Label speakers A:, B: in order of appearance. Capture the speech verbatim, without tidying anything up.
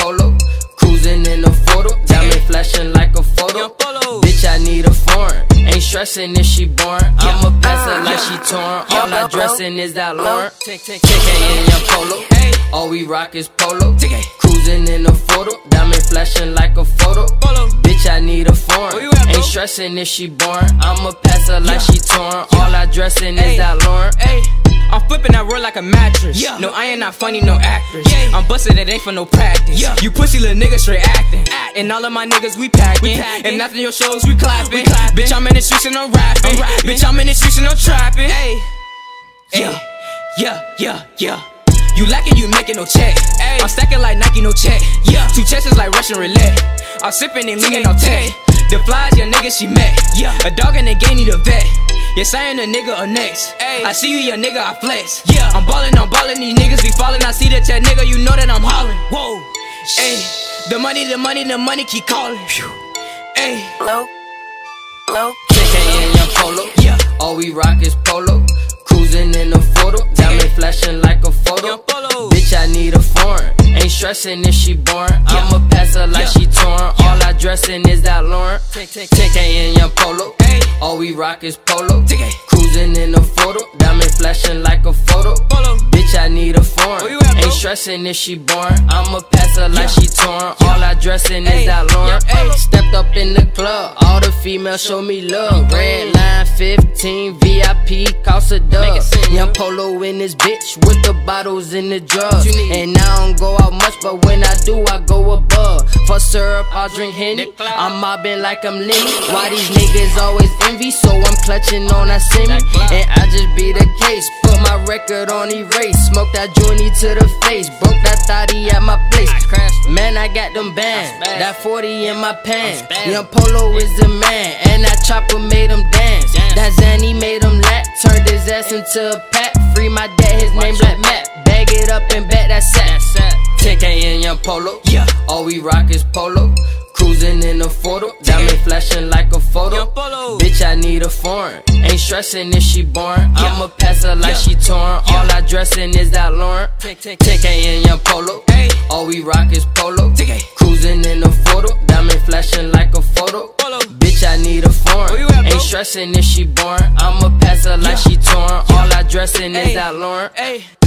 A: polo, cruising in a photo, diamond flashing like a photo. Bitch, I need a foreign, ain't stressing if she born. I'ma pass her like she torn. All I dressin' is that Lauren. K K in your polo, all we rock is polo, cruising in a photo, diamond flashing like a photo. Bitch, I need a foreign, ain't stressing if she born. I'ma pass her like she torn. All I dressin' is that Lauren.
B: I'm flipping that roll like a mattress. Yeah. No, I ain't not funny, no actress. Yeah. I'm bustin', it ain't for no practice. Yeah. You pussy little niggas straight acting. Act. And all of my niggas, we packing. And after your shows, we clapping. clapping. Bitch, I'm in the streets and I'm rapping. I'm rapping. Bitch, I'm in the streets and I'm trapping. Hey. Yeah, yeah, yeah, yeah. You lacking, you making no check. Ay. I'm stacking like Nike, no check. Yeah. Two chests is like Russian roulette. I'm sipping and leaning on tech. The flies, your nigga, she met. Yeah. A dog in the game need a vet. Yes, I ain't a nigga or next. Ay. I see you, your nigga, I flex. Yeah. I'm ballin', I'm ballin', these niggas be fallin'. I see that chat, nigga, you know that I'm hollin'. Whoa, ayy. The money, the money, the money keep callin'. Ayy.
A: Low, low. K K in your polo, yeah. All we rock is polo, cruising in a photo, diamond flashing like a photo. Bitch, I need a foreign, ain't stressing if she born. I'ma pass her like she torn. All I dressin' is that Lauren. K K in your polo, all we rock is polo, cruising in a photo, diamond flashing like a photo. Bitch, I need a foreign, ain't stressing if she born. I'ma pass her like she torn. All I dressin' is that Lauren. Stepped up in the club, all the females show me love. Red line fifteen, V I P cost a dub. Young Polo in this bitch with the bottles and the drugs. And I don't go out much, but when I do, I go above. For syrup, I'll drink Henny. I'm mobbing like I'm Lenny. Why these niggas always envy? So I'm clutching on that semi. And I just be the case. Put my record on erase. Smoke that jointy to the face. Broke that thotty at my place. Man, I got them bands. That forty in my pants. Young Polo is the man. And that chopper made him dance. That Zanny made him laugh. Turned his ass into a pack. Free my dad, his name Black Matt. Bag it up and bet that sack. K K in Young Polo, yeah. All we rock is polo, cruising in a photo, diamond flashing like a photo. Bitch, I need a foreign, ain't stressing if she born. I'ma pass her like she torn. All I dressin' is that Lauren. K K in Young Polo, all we rock is polo, cruising in a photo, diamond flashing like a photo. Bitch, I need a foreign, ain't stressing if she born. I'ma pass her like she torn. All I dressin' is that Lauren.